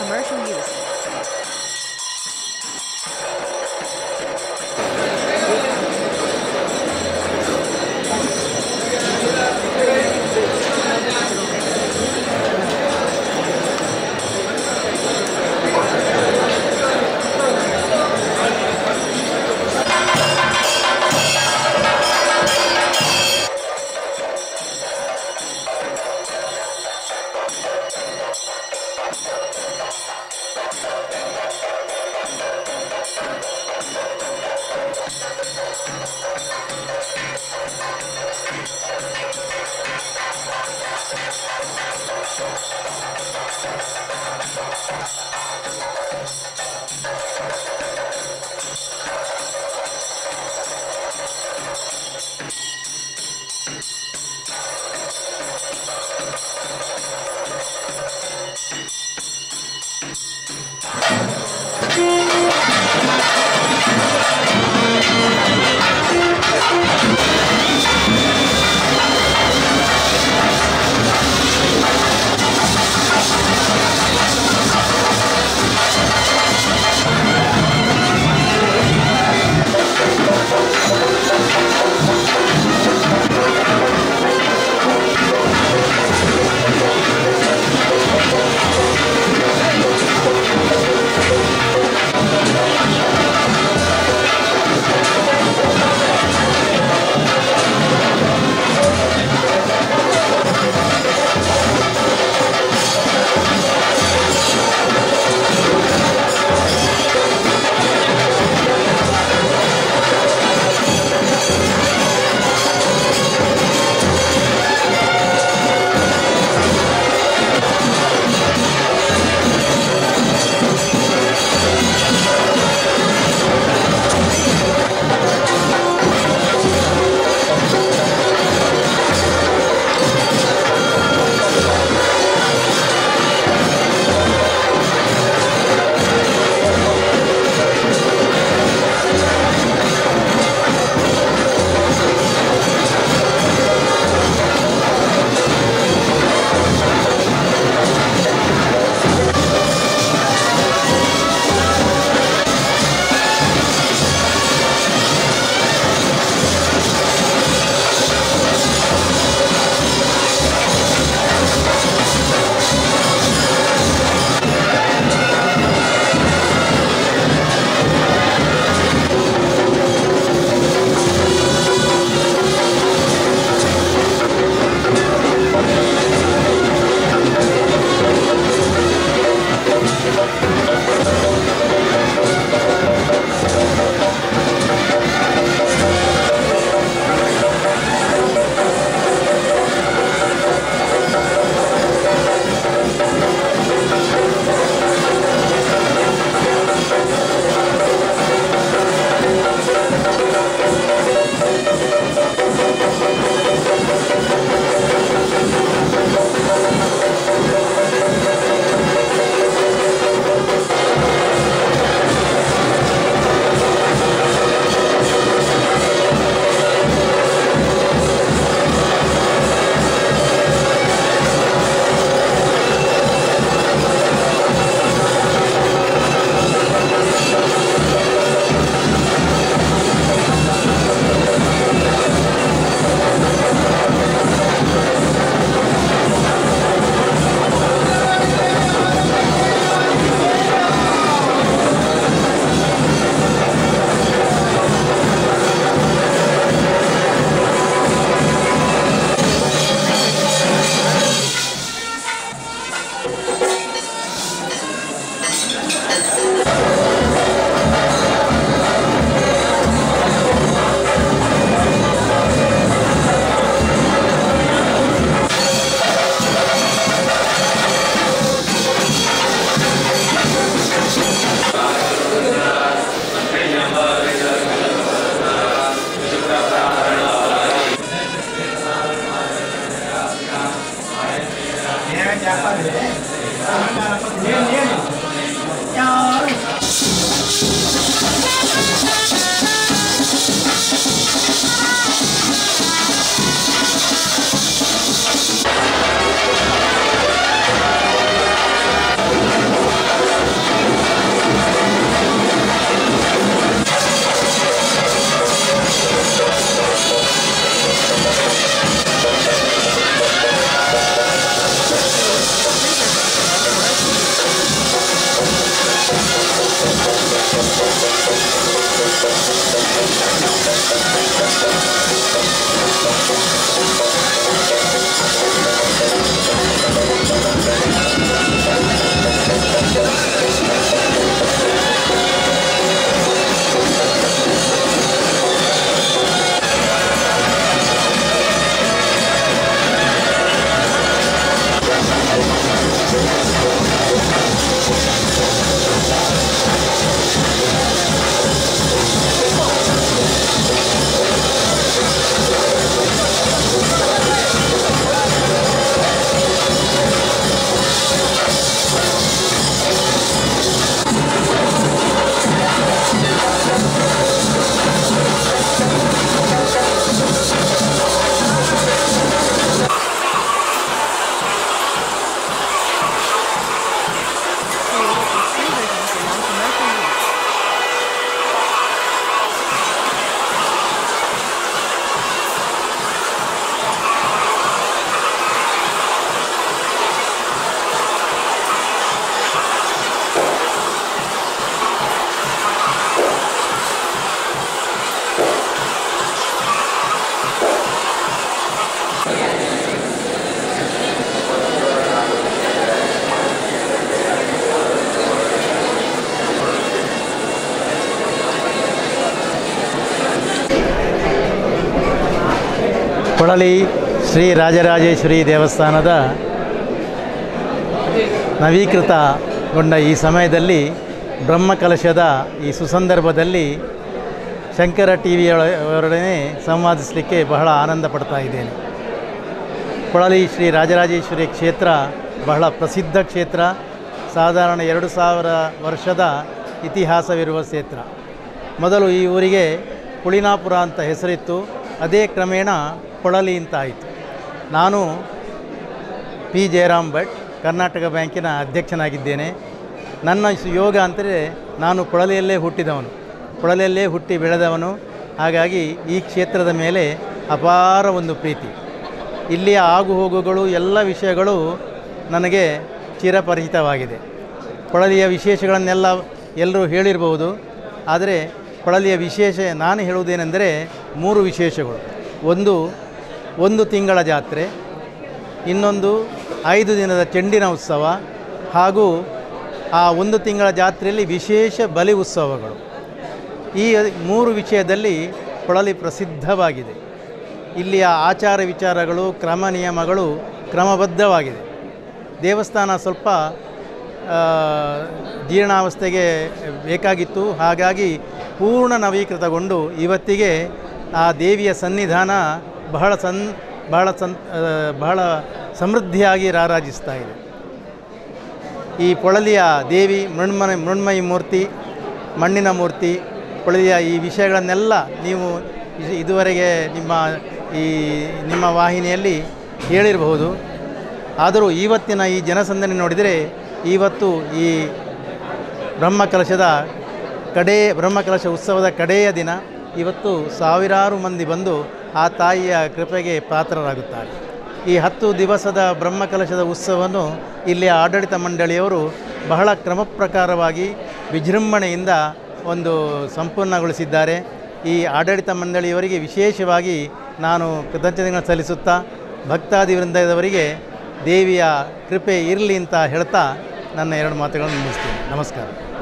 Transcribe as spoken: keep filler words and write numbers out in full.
commercial use. Polali Shri Rajarajeshwari ದೇವಸ್ಥಾನದ ನವೀಕೃತಗೊಂಡ ಈ ಸಮಯದಲ್ಲಿ ಬ್ರಹ್ಮಕಲಶದ ಈ ಸುಸಂದರ್ಭದಲ್ಲಿ ಶಂಕರ ಟಿ ವಿಯವರೊಡನೆ ಸಂವಾದಿಸಲಿಕ್ಕೆ ಬಹಳ ಆನಂದ ಪಡ್ತಾ ಇದ್ದೇನೆ. ಪೊಳಲಿ ಶ್ರೀ ರಾಜರಾಜೇಶ್ವರಿ ಕ್ಷೇತ್ರ ಬಹಳ ಪ್ರಸಿದ್ಧ ಕ್ಷೇತ್ರ. ಸಾಧಾರಣ ಎರಡು ಸಾವಿರ ವರ್ಷದ ಇತಿಹಾಸವಿರುವ ಕ್ಷೇತ್ರ. ಮೊದಲು ಈ ಊರಿಗೆ ಪುಳಿನಾಪುರ ಅಂತ ಹೆಸರಿತ್ತು. ಅದೇ ಕ್ರಮೇಣ ಪೊಳಲಿ ಅಂತ ಆಯಿತು. ನಾನು ಪಿ ಜಯರಾಮ್ ಭಟ್, ಕರ್ನಾಟಕ ಬ್ಯಾಂಕಿನ ಅಧ್ಯಕ್ಷನಾಗಿದ್ದೇನೆ. ನನ್ನ ಯೋಗ ಅಂದರೆ ನಾನು ಪೊಳಲಿಯಲ್ಲೇ ಹುಟ್ಟಿದವನು, ಪೊಳಲಿಯಲ್ಲೇ ಹುಟ್ಟಿ ಬೆಳೆದವನು. ಹಾಗಾಗಿ ಈ ಕ್ಷೇತ್ರದ ಮೇಲೆ ಅಪಾರ ಒಂದು ಪ್ರೀತಿ. ಇಲ್ಲಿಯ ಆಗುಹೋಗುಗಳು ಎಲ್ಲ ವಿಷಯಗಳು ನನಗೆ ಚಿರಪರಿಚಿತವಾಗಿದೆ. ಪೊಳಲಿಯ ವಿಶೇಷಗಳನ್ನೆಲ್ಲ ಎಲ್ಲರೂ ಹೇಳಿರಬಹುದು. ಆದರೆ ಪೊಳಲಿಯ ವಿಶೇಷ ನಾನು ಹೇಳುವುದೇನೆಂದರೆ ಮೂರು ವಿಶೇಷಗಳು. ಒಂದು ಒಂದು ತಿಂಗಳ ಜಾತ್ರೆ, ಇನ್ನೊಂದು ಐದು ದಿನದ ಚೆಂಡಿನ ಉತ್ಸವ, ಹಾಗೂ ಆ ಒಂದು ತಿಂಗಳ ಜಾತ್ರೆಯಲ್ಲಿ ವಿಶೇಷ ಬಲಿ ಉತ್ಸವಗಳು. ಈ ಮೂರು ವಿಷಯದಲ್ಲಿ ಪೊಳಲಿ ಪ್ರಸಿದ್ಧವಾಗಿದೆ. ಇಲ್ಲಿಯ ಆಚಾರ ವಿಚಾರಗಳು, ಕ್ರಮ ನಿಯಮಗಳು ಕ್ರಮಬದ್ಧವಾಗಿದೆ. ದೇವಸ್ಥಾನ ಸ್ವಲ್ಪ ಜೀರ್ಣಾವಸ್ಥೆಗೆ ಬೇಕಾಗಿತ್ತು. ಹಾಗಾಗಿ ಪೂರ್ಣ ನವೀಕೃತಗೊಂಡು ಇವತ್ತಿಗೆ ಆ ದೇವಿಯ ಸನ್ನಿಧಾನ ಬಹಳ ಸನ್ ಬಹಳ ಸನ್ ಬಹಳ ಸಮೃದ್ಧಿಯಾಗಿ ರಾರಾಜಿಸ್ತಾ ಇದೆ. ಈ ಪೊಳಲಿಯ ದೇವಿ ಮೃಣ್ಮಯ ಮೃಣ್ಮಯಿ ಮೂರ್ತಿ, ಮಣ್ಣಿನ ಮೂರ್ತಿ, ಪೊಳಲಿಯ ಈ ವಿಷಯಗಳನ್ನೆಲ್ಲ ನೀವು ಇದುವರೆಗೆ ನಿಮ್ಮ ಈ ನಿಮ್ಮ ವಾಹಿನಿಯಲ್ಲಿ ಹೇಳಿರಬಹುದು. ಆದರೂ ಇವತ್ತಿನ ಈ ಜನಸಂದಣಿ ನೋಡಿದರೆ ಇವತ್ತು ಈ ಬ್ರಹ್ಮಕಲಶದ ಕಡೇ ಬ್ರಹ್ಮಕಲಶ ಉತ್ಸವದ ಕಡೆಯ ದಿನ. ಇವತ್ತು ಸಾವಿರಾರು ಮಂದಿ ಬಂದು ಆ ತಾಯಿಯ ಕೃಪೆಗೆ ಪಾತ್ರರಾಗುತ್ತಾರೆ. ಈ ಹತ್ತು ದಿವಸದ ಬ್ರಹ್ಮಕಲಶದ ಉತ್ಸವವನ್ನು ಇಲ್ಲಿಯ ಆಡಳಿತ ಮಂಡಳಿಯವರು ಬಹಳ ಕ್ರಮ ಪ್ರಕಾರವಾಗಿ ವಿಜೃಂಭಣೆಯಿಂದ ಒಂದು ಸಂಪೂರ್ಣಗೊಳಿಸಿದ್ದಾರೆ. ಈ ಆಡಳಿತ ಮಂಡಳಿಯವರಿಗೆ ವಿಶೇಷವಾಗಿ ನಾನು ಕೃತಜ್ಞತೆಗಳನ್ನು ಸಲ್ಲಿಸುತ್ತಾ ಭಕ್ತಾದಿ ವೃಂದದವರಿಗೆ ದೇವಿಯ ಕೃಪೆ ಇರಲಿ ಅಂತ ಹೇಳ್ತಾ ನನ್ನ ಎರಡು ಮಾತುಗಳನ್ನು ಮುಗಿಸ್ತೀನಿ. ನಮಸ್ಕಾರ.